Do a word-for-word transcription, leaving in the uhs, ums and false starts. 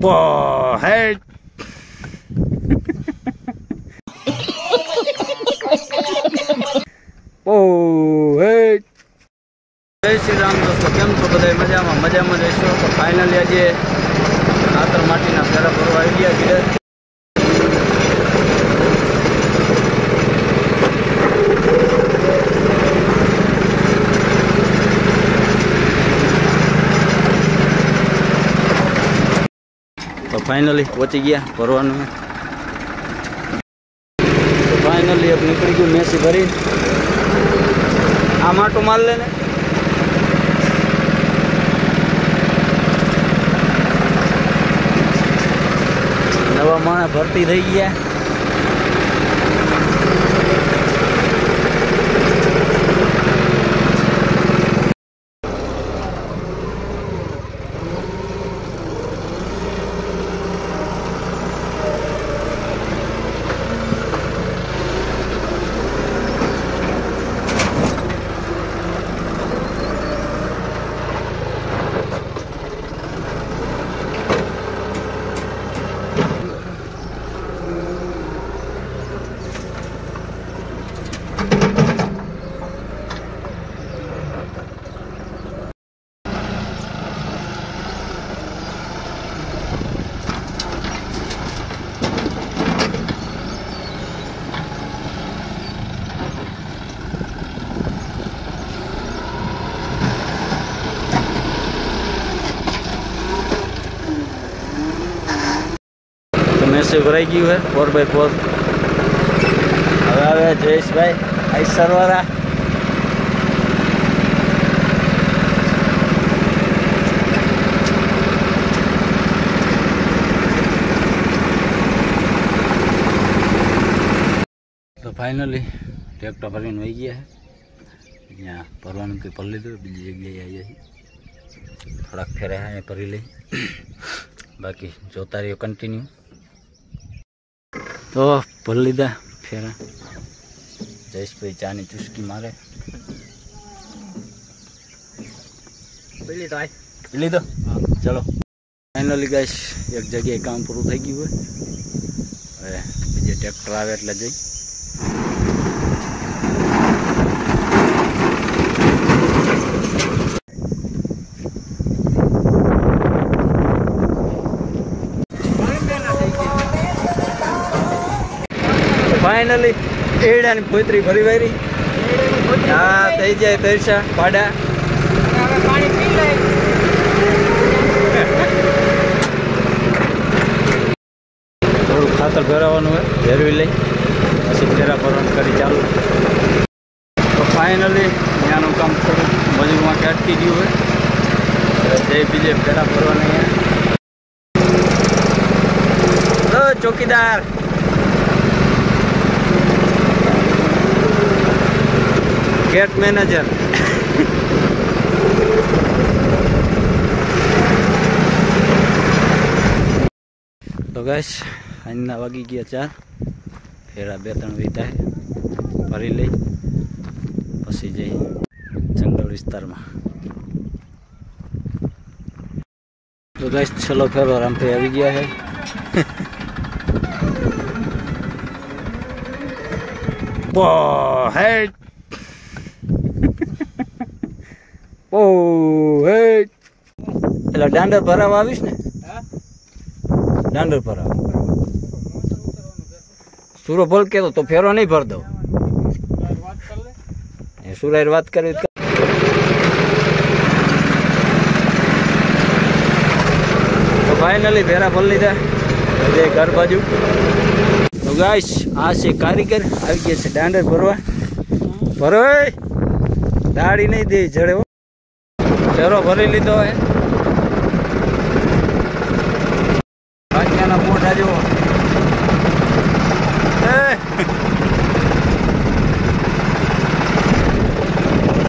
Whoa, hey. Oh, hey. जय श्री राम दोस्तों, केम छो बधाय मजामां मजामां जशो। तो फाइनली आज खातर माटीना फेरा भरवा આવી ગયા છે। तो फाइनली पहुंची गया भरवान में। तो फाइनली अब निकल गई मेसी भरी। आ माटो मार लेने नवा माणा भरती थी गया। मेसी भराई गई है फोर बाय फोर। હવે આવે જયેશભાઈ આઈસર વાળા। तो फाइनली ट्रेक्टर भरीने वही गया है। यहाँ भरવાનું કે ભરી લીધું, બીજી જગ્યાએ આવી જાય થોડાક ફેરે હા ભરી લઈ। બાકી જોતા રહ્યો કન્ટિન્યુ। तो भर लीधा फेरा। जयेश भाई चानी चुस्की मारे पी दो। चलो फाइनली गाइस एक जगह काम पूरु थई गयुं है। बीजे ट्रेक्टर आवे એટલે જઈ। फाइनली एड़ा ने पोतरी भरी वारी। हाँ थी जाए तैसा पाड़ा थोड़ा खातर फेरवानुं है, फेरवी लई पछी फेरा भरवानुं करी चालू। तो फाइनली ત્યાંનું काम थोड़ું मजूરમાં કે अटकी गयुं है। जे बीजे फेरा भरवाना है। तो चौकीदार गेट मैनेजर तो गैस अन्ना वागी गया चार फेरा बे त्रण वीता है भरी लई पछी जई जंगल विस्तार में। तो गैस छेल्लो फेरो रामभाई आवी गया है। है ओ हे એટલે દાંડર ભરાવા આવીશ ને। દાંડર ભરાવા સુરો ભલ કેતો તો ફેરો નહીં ભર દઉં। એ સુરાય વાત કરી તો ફાઇનલી ફેરા ભર લીધા જે ઘર બાજુ। તો ગાઈસ આ છે કારીગર આવી ગયા છે દાંડર ભરવા। ભરો દાડી નહીં દે જડે फेरो भरी लीधो है। बाकियाना मोटा जो